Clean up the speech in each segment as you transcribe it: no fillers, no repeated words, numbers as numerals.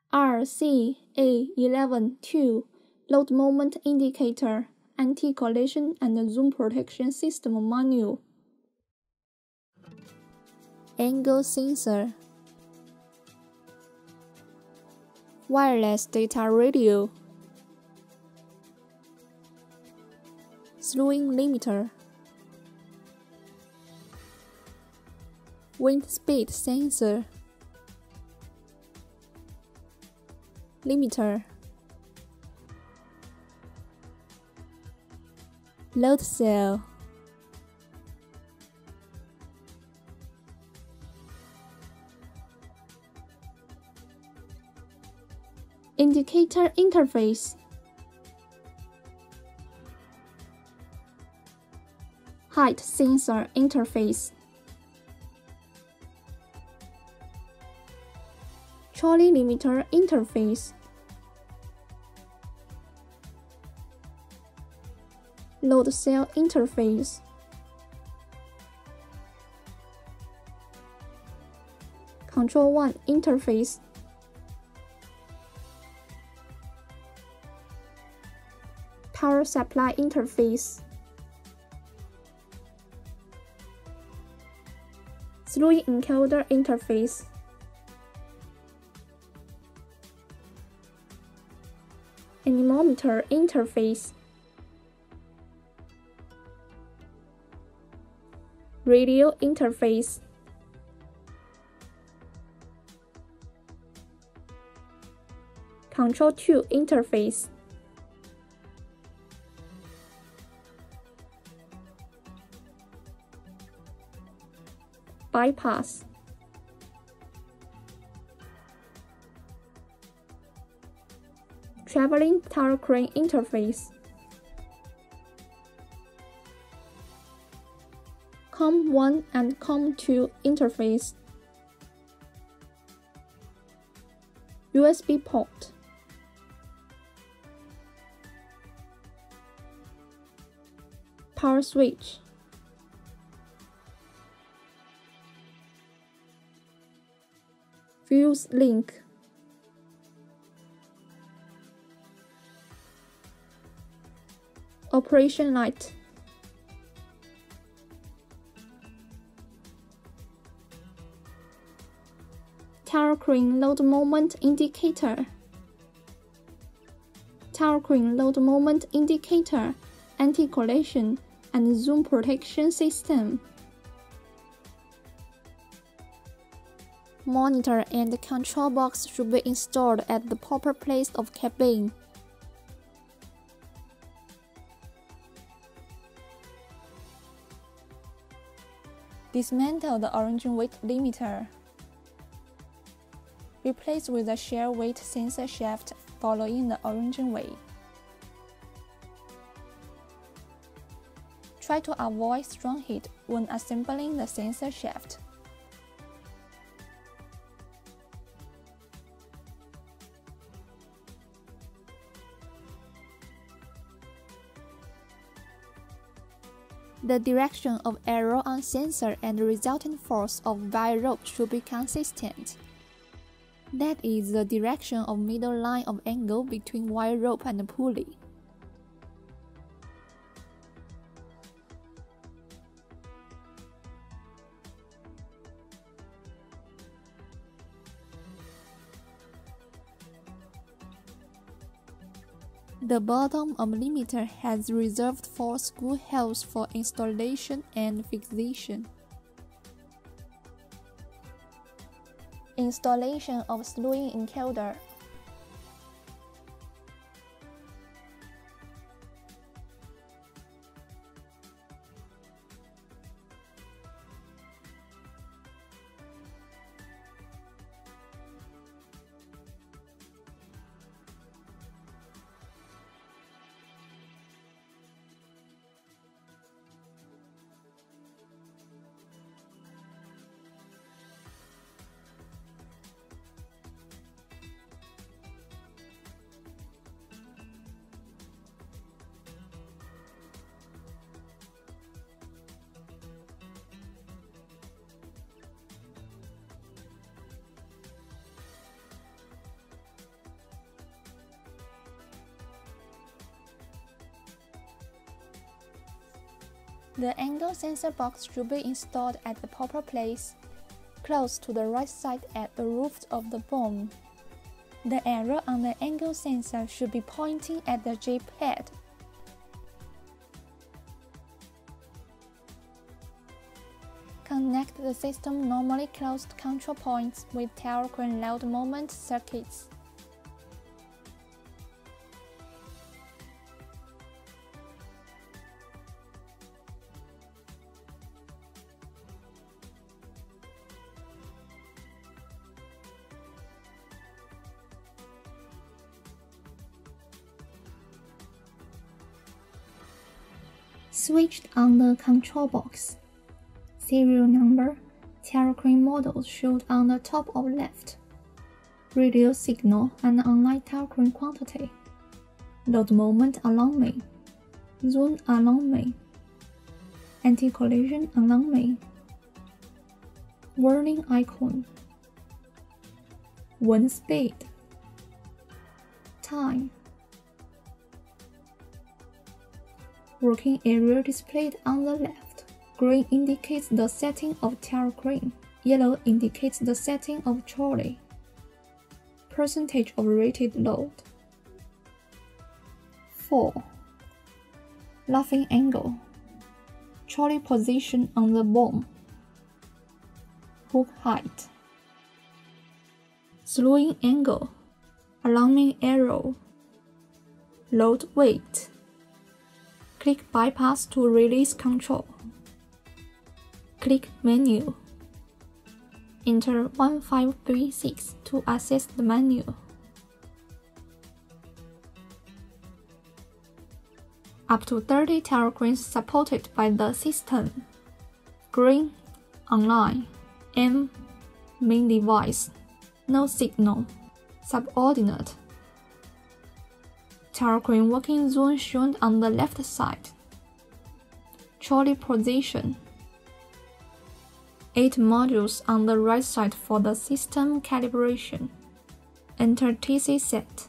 RCA11-2 Load Moment Indicator, Anti-Collision and Zoom Protection System Manual. Angle Sensor, Wireless Data Radio, Slewing Limiter, Wind Speed Sensor, Limiter, Load Cell, Indicator Interface, Height Sensor Interface, Trolley Limiter Interface, Load Cell Interface, Control 1 Interface, Power Supply Interface, Slewing Encoder Interface, Anemometer Interface, Radio Interface, Control 2 Interface, Bypass, Traveling Tower Crane Interface, COM1 and COM2 Interface, USB port, Power switch, Fuse link, Operation light, Tower Crane Load Moment Indicator, Tower Crane Load Moment Indicator, Anti-Collision and Zoom Protection System. Monitor and control box should be installed at the proper place of cabin. Dismantle the origin weight limiter. Replace with a shear weight sensor shaft following the origin way. Try to avoid strong heat when assembling the sensor shaft. The direction of arrow on sensor and the resultant force of wire rope should be consistent. That is the direction of middle line of angle between wire rope and the pulley. The bottom of limiter has reserved for screw holes for installation and fixation. Installation of slewing encoder. The angle sensor box should be installed at the proper place, close to the right side at the root of the bone. The arrow on the angle sensor should be pointing at the J pad. Connect the system normally closed control points with tail crane load moment circuits. Switched on the control box. Serial number, tail crane model shown on the top of left. Radio signal and online tail crane quantity. Load moment alarming. Zone alarming. Anti-collision alarming. Warning icon. Wind speed. Time. Working area displayed on the left. Green indicates the setting of tail crane. Yellow indicates the setting of trolley. Percentage of rated load. 4. Luffing angle. Trolley position on the boom. Hook height. Slewing angle. Alarming arrow. Load weight. Click bypass to release control. Click menu. Enter 1536 to access the menu. Up to 30 tail cranes supported by the system. Green, online. M, main device. No signal. Subordinate. Tail crane working zone shown on the left side. Trolley position. 8 modules on the right side for the system calibration. Enter TC set.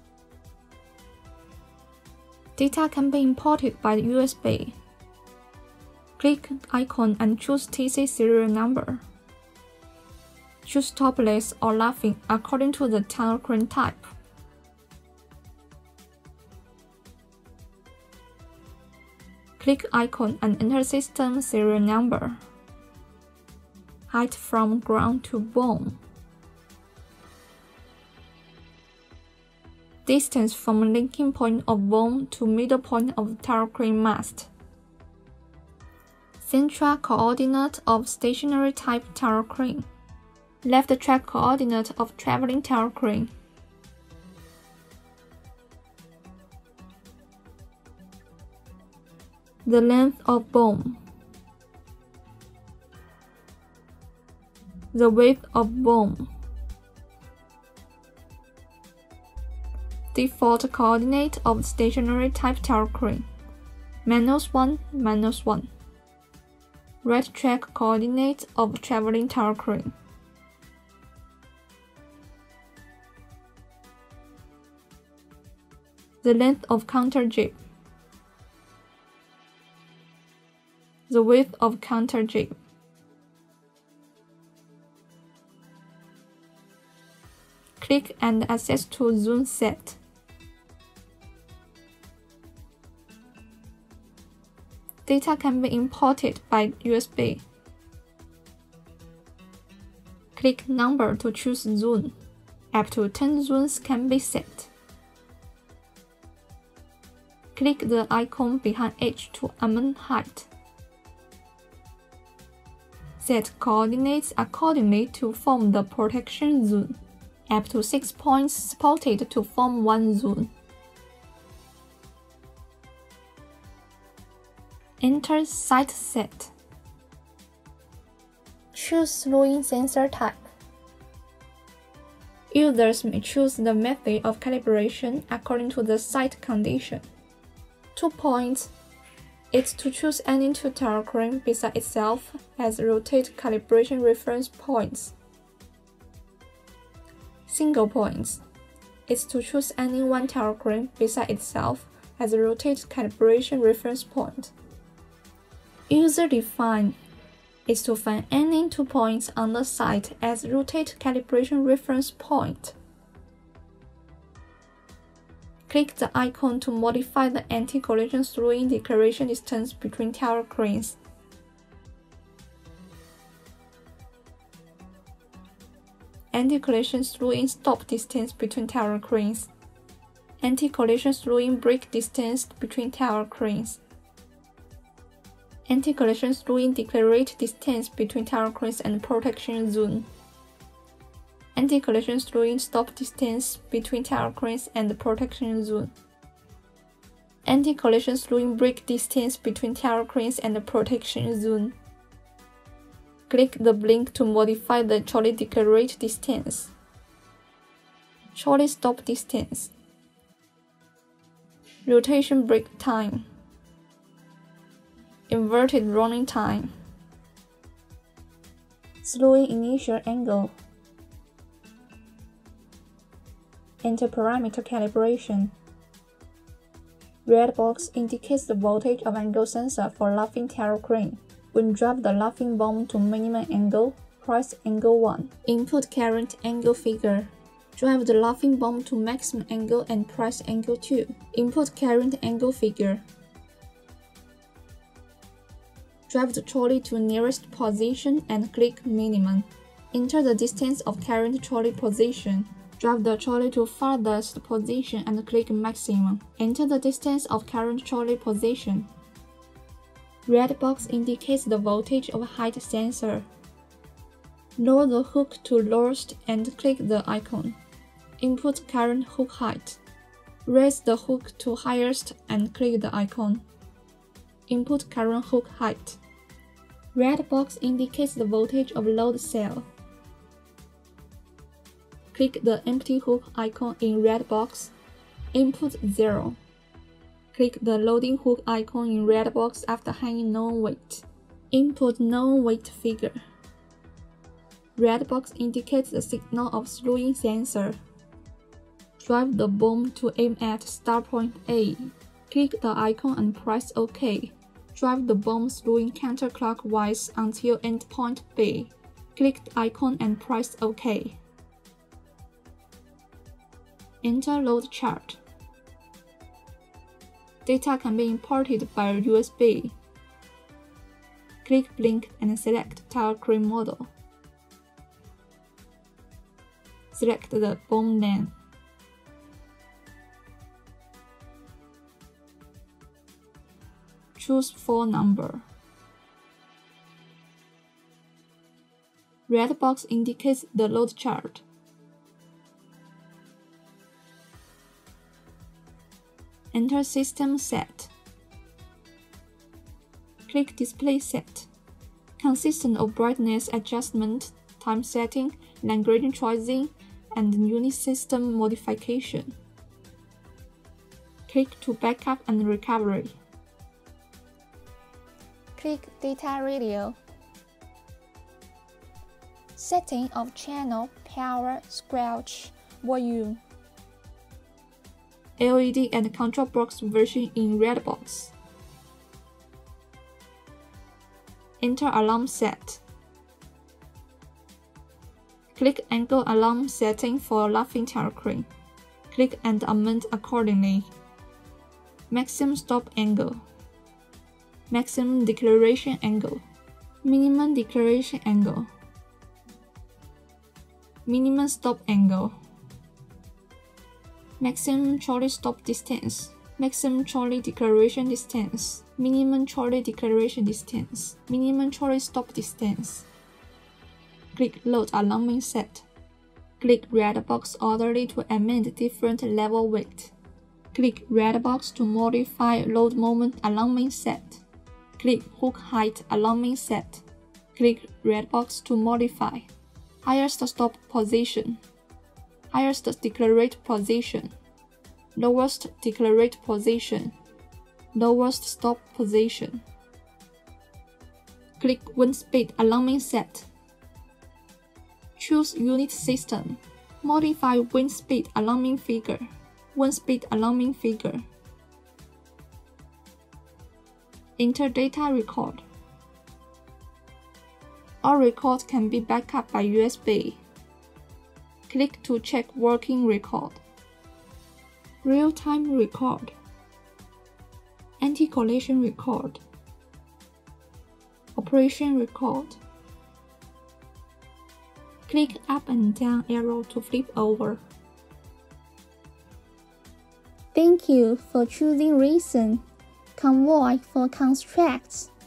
Data can be imported by USB. Click icon and choose TC serial number. Choose topless or luffing according to the tail crane type. Click icon and enter system serial number. Height from ground to boom. Distance from linking point of boom to middle point of tail crane mast. Central coordinate of stationary type tail crane. Left track coordinate of traveling tail crane. The length of boom. The width of boom. Default coordinate of stationary type tail crane. -1, -1. Right track coordinate of traveling tail crane. The length of counter jib. The width of counter jib. Click and access to zone set. Data can be imported by USB. Click number to choose zone. Up to 10 zones can be set. Click the icon behind H to amend height. Set coordinates accordingly to form the protection zone. Up to 6 points supported to form one zone. Enter site set. Choose slewing sensor type. Users may choose the method of calibration according to the site condition. 2 points. It's to choose any two tail crane beside itself as rotate calibration reference points. Single points. It's to choose any one tail crane beside itself as a rotate calibration reference point. User-defined is to find any 2 points on the site as rotate calibration reference point. Click the icon to modify the anti-collision slewing declaration distance between tower cranes. Anti-collision slewing stop distance between tower cranes. Anti-collision slewing brake distance between tower cranes. Anti-collision slewing declarate distance between tower cranes and protection zone. Anti-collision slewing stop distance between tower cranes and protection zone. Anti-collision slewing brake distance between tower cranes and protection zone. Click the blink to modify the trolley declarate distance. Trolley stop distance. Rotation brake time. Inverted running time. Slewing initial angle. Interparameter calibration. Red box indicates the voltage of angle sensor for laughing tower crane. When drop the laughing bomb to minimum angle, press angle 1. Input current angle figure. Drive the laughing bomb to maximum angle and press angle 2. Input current angle figure. Drive the trolley to nearest position and click minimum. Enter the distance of current trolley position. Drive the trolley to farthest position and click maximum. Enter the distance of current trolley position. Red box indicates the voltage of height sensor. Lower the hook to lowest and click the icon. Input current hook height. Raise the hook to highest and click the icon. Input current hook height. Red box indicates the voltage of load cell. Click the empty hook icon in red box. Input 0. Click the loading hook icon in red box after hanging known weight. Input known weight figure. Red box indicates the signal of slewing sensor. Drive the bomb to aim at start point A. Click the icon and press OK. Drive the bomb slewing counterclockwise until endpoint B. Click the icon and press OK. Enter load chart. Data can be imported by USB. Click blink and select tower crane model. Select the bomb name. Choose phone number. Red box indicates the load chart. Enter system set. Click display set. Consistent of brightness adjustment, time setting, language choosing, and unit system modification. Click to backup and recovery. Click data radio. Setting of channel, power, squelch, volume. LED and control box version in red box. Enter alarm set. Click angle alarm setting for laughing tower crane. Click and amend accordingly. Maximum stop angle. Maximum declaration angle. Minimum declaration angle. Minimum stop angle. Maximum trolley stop distance. Maximum trolley declaration distance. Minimum trolley declaration distance. Minimum trolley stop distance. Click load alarming set. Click red box orderly to amend different level weight. Click red box to modify load moment alarming set. Click hook height alarming set. Click red box to modify. Highest stop position. Highest declarate position. Lowest declarate position. Lowest stop position. Click wind speed alarming set. Choose unit system. Modify wind speed alarming figure. Wind speed alarming figure. Enter data record. All records can be backed up by USB. Click to check working record. Real-time record. Anti-collision record. Operation record. Click up and down arrow to flip over. Thank you for choosing Reason. Convoy for constructs.